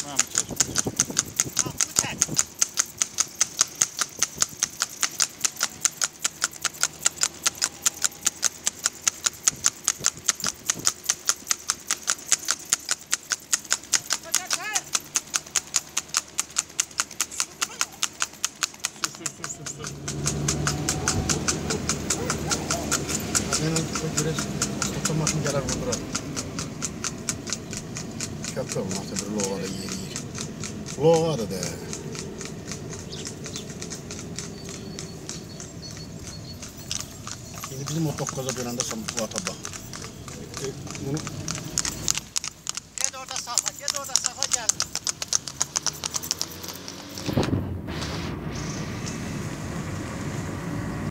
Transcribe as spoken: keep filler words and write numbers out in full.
Tamam, çocuk. Al bu tek. Sür sür sür sür sür. Benim biraz otomatik gelir bunlara. Köprü olmazsa bir loğa da yer yer. Loğa da de. Şimdi bizim o tokkoza dönemde bu ata bak. Bunu Gel orada safa, gel orada safa gel.